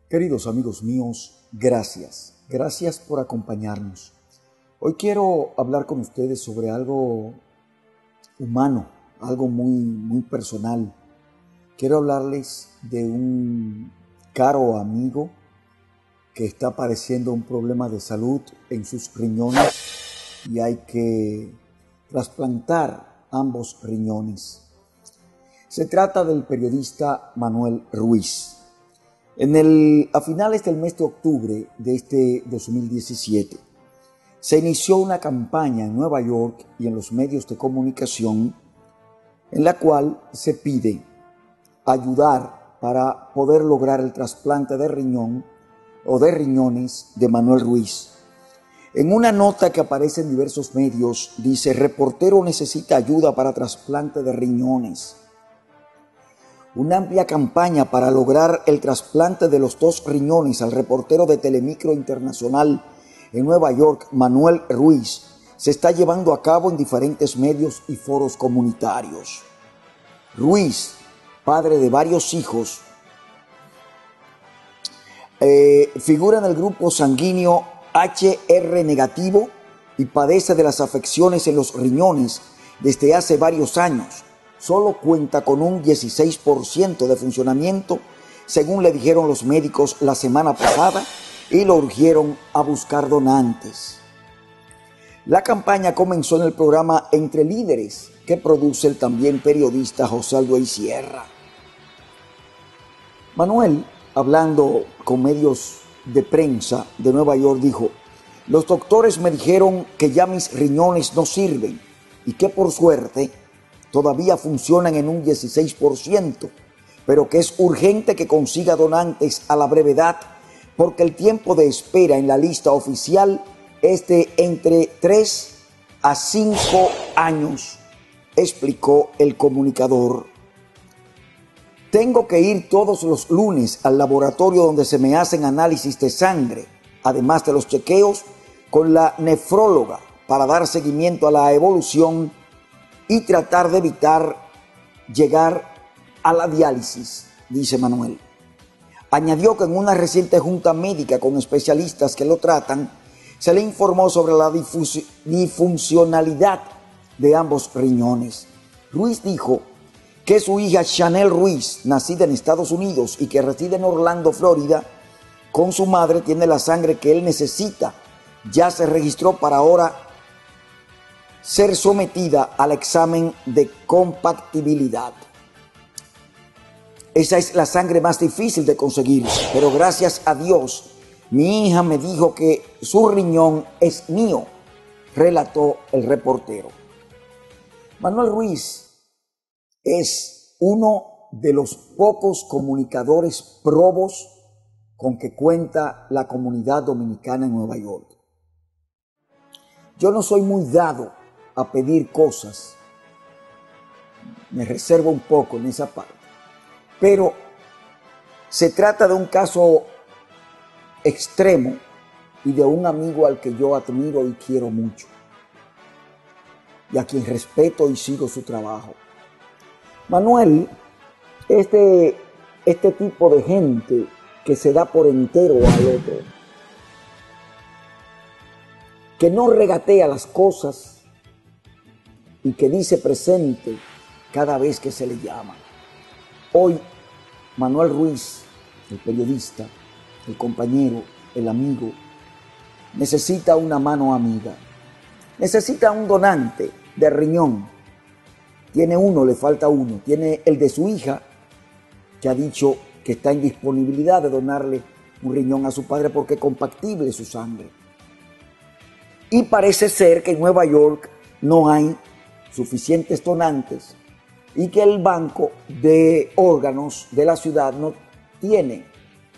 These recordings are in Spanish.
Queridos amigos míos, gracias. Gracias por acompañarnos. Hoy quiero hablar con ustedes sobre algo humano, algo muy personal. Quiero hablarles de un caro amigo que está padeciendo un problema de salud en sus riñones y hay que trasplantar ambos riñones. Se trata del periodista Manuel Ruiz. A finales del mes de octubre de este 2017, se inició una campaña en Nueva York y en los medios de comunicación en la cual se pide ayudar para poder lograr el trasplante de riñón o de riñones de Manuel Ruiz. En una nota que aparece en diversos medios dice: reportero necesita ayuda para trasplante de riñones. Una amplia campaña para lograr el trasplante de los 2 riñones al reportero de Telemicro Internacional en Nueva York, Manuel Ruiz, se está llevando a cabo en diferentes medios y foros comunitarios. Ruiz, padre de varios hijos, figura en el grupo sanguíneo HR negativo y padece de las afecciones en los riñones desde hace varios años. Solo cuenta con un 16% de funcionamiento, según le dijeron los médicos la semana pasada, y lo urgieron a buscar donantes. La campaña comenzó en el programa Entre Líderes, que produce el también periodista José Aldo Sierra. Manuel, hablando con medios de prensa de Nueva York, dijo: los doctores me dijeron que ya mis riñones no sirven y que por suerte todavía funcionan en un 16%, pero que es urgente que consiga donantes a la brevedad porque el tiempo de espera en la lista oficial es de entre 3 a 5 años, explicó el comunicador. Tengo que ir todos los lunes al laboratorio donde se me hacen análisis de sangre, además de los chequeos con la nefróloga para dar seguimiento a la evolución y tratar de evitar llegar a la diálisis, dice Manuel. Añadió que en una reciente junta médica con especialistas que lo tratan, se le informó sobre la disfuncionalidad de ambos riñones. Ruiz dijo que su hija Chanel Ruiz, nacida en Estados Unidos y que reside en Orlando, Florida, con su madre tiene la sangre que él necesita. Ya se registró para ahora ser sometida al examen de compatibilidad. Esa es la sangre más difícil de conseguir, pero gracias a Dios, mi hija me dijo que su riñón es mío, relató el reportero. Manuel Ruiz es uno de los pocos comunicadores probos con que cuenta la comunidad dominicana en Nueva York. Yo no soy muy dado a pedir cosas, me reservo un poco en esa parte, pero se trata de un caso extremo y de un amigo al que yo admiro y quiero mucho y a quien respeto y sigo su trabajo. Manuel, este tipo de gente que se da por entero al otro, que no regatea las cosas y que dice presente cada vez que se le llama. Hoy, Manuel Ruiz, el periodista, el compañero, el amigo, necesita una mano amiga. Necesita un donante de riñón. Tiene uno, le falta uno. Tiene el de su hija, que ha dicho que está en disponibilidad de donarle un riñón a su padre porque es compatible su sangre. Y parece ser que en Nueva York no hay suficientes donantes y que el banco de órganos de la ciudad no tiene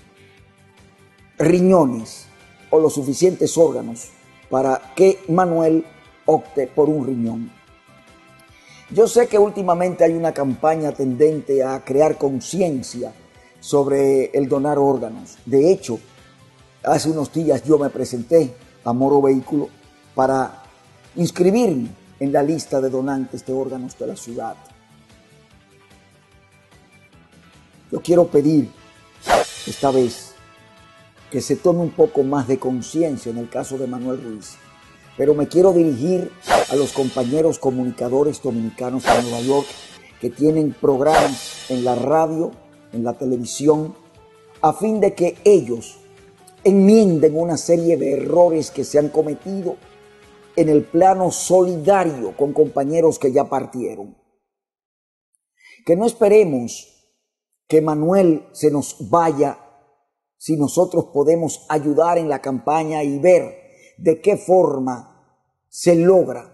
riñones o los suficientes órganos para que Manuel opte por un riñón. Yo sé que últimamente hay una campaña tendente a crear conciencia sobre el donar órganos. De hecho, hace unos días yo me presenté a Moro Vehículo para inscribirme en la lista de donantes de órganos de la ciudad. Yo quiero pedir esta vez que se tome un poco más de conciencia en el caso de Manuel Ruiz. Pero me quiero dirigir a los compañeros comunicadores dominicanos de Nueva York que tienen programas en la radio, en la televisión, a fin de que ellos enmienden una serie de errores que se han cometido en el plano solidario con compañeros que ya partieron. Que no esperemos que Manuel se nos vaya si nosotros podemos ayudar en la campaña y ver de qué forma se logra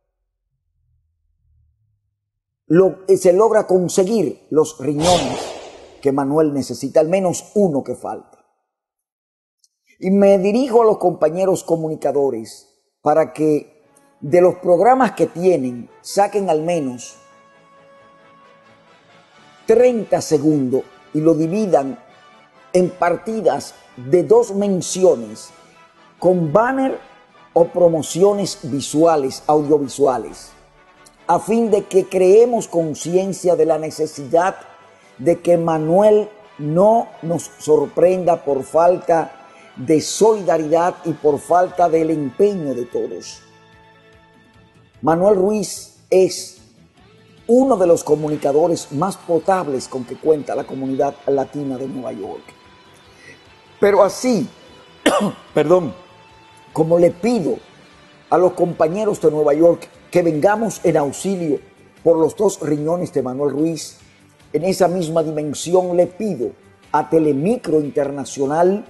conseguir los riñones que Manuel necesita, al menos uno que falta. Y me dirijo a los compañeros comunicadores para que de los programas que tienen saquen al menos 30 segundos y lo dividan en partidas de 2 menciones con banner o promociones visuales, audiovisuales, a fin de que creemos conciencia de la necesidad de que Manuel no nos sorprenda por falta de solidaridad y por falta del empeño de todos. Manuel Ruiz es uno de los comunicadores más potables con que cuenta la comunidad latina de Nueva York. Pero así, como le pido a los compañeros de Nueva York que vengamos en auxilio por los 2 riñones de Manuel Ruiz, en esa misma dimensión le pido a Telemicro Internacional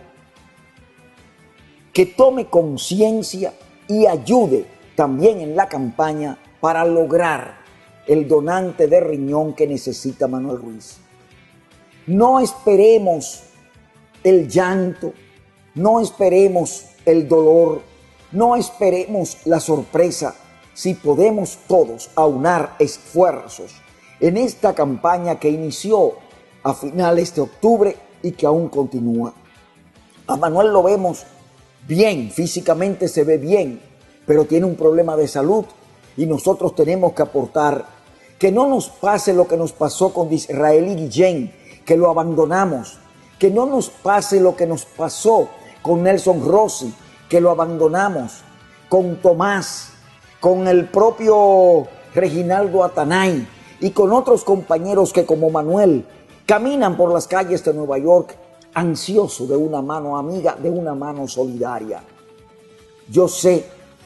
que tome conciencia y ayude también en la campaña para lograr el donante de riñón que necesita Manuel Ruiz. No esperemos el llanto, no esperemos el dolor, no esperemos la sorpresa. Si podemos todos aunar esfuerzos en esta campaña que inició a finales de octubre y que aún continúa. A Manuel lo vemos bien, físicamente se ve bien, pero tiene un problema de salud y nosotros tenemos que aportar. Que no nos pase lo que nos pasó con Disraeli Guillén, que lo abandonamos. Que no nos pase lo que nos pasó con Nelson Rossi, que lo abandonamos. Con Tomás, con el propio Reginaldo Atanay y con otros compañeros que como Manuel caminan por las calles de Nueva York ansioso de una mano amiga, de una mano solidaria. Yo sé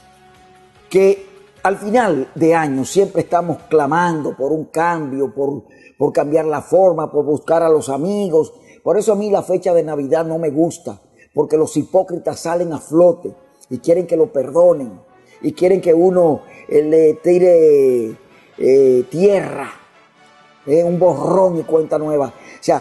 que al final de año siempre estamos clamando por un cambio, por cambiar la forma, por buscar a los amigos. Por eso a mí la fecha de Navidad no me gusta, porque los hipócritas salen a flote y quieren que lo perdonen y quieren que uno le tire tierra, un borrón y cuenta nueva. O sea,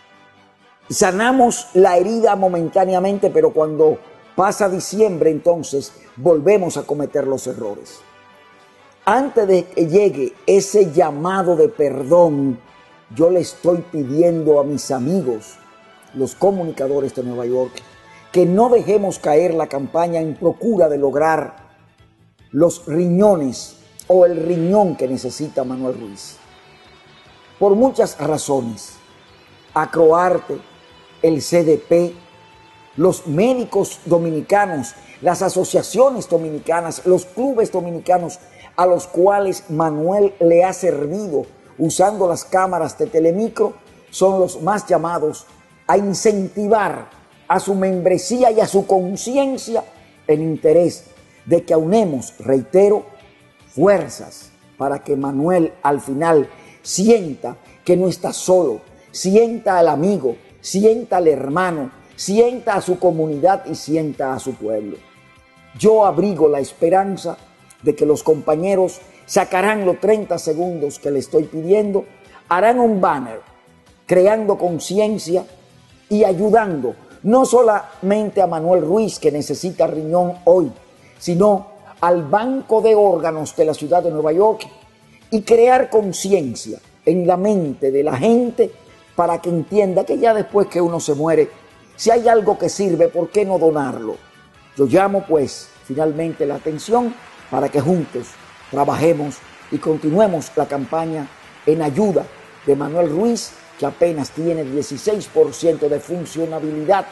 sanamos la herida momentáneamente, pero cuando pasa diciembre, entonces volvemos a cometer los errores. Antes de que llegue ese llamado de perdón, yo le estoy pidiendo a mis amigos, los comunicadores de Nueva York, que no dejemos caer la campaña en procura de lograr los riñones o el riñón que necesita Manuel Ruiz. Por muchas razones. Acroarte, el CDP, los médicos dominicanos, las asociaciones dominicanas, los clubes dominicanos a los cuales Manuel le ha servido usando las cámaras de Telemicro, son los más llamados a incentivar a su membresía y a su conciencia en interés de que aunemos, reitero, fuerzas para que Manuel al final sienta que no está solo, sienta al amigo, sienta al hermano, sienta a su comunidad y sienta a su pueblo. Yo abrigo la esperanza de que los compañeros sacarán los 30 segundos que le estoy pidiendo, harán un banner creando conciencia y ayudando no solamente a Manuel Ruiz, que necesita riñón hoy, sino al banco de órganos de la ciudad de Nueva York, y crear conciencia en la mente de la gente para que entienda que ya después que uno se muere, si hay algo que sirve, ¿por qué no donarlo? Yo llamo pues finalmente la atención para que juntos trabajemos y continuemos la campaña en ayuda de Manuel Ruiz, que apenas tiene 16% de funcionabilidad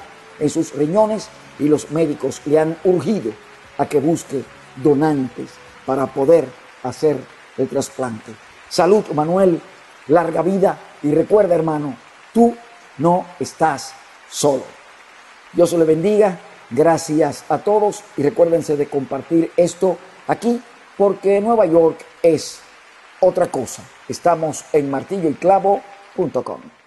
en sus riñones y los médicos le han urgido a que busque donantes para poder hacer el trasplante. Salud, Manuel, larga vida y recuerda, hermano, tú no estás solo. Dios le bendiga, gracias a todos y recuérdense de compartir esto aquí porque Nueva York es otra cosa. Estamos en martilloyclavo.com.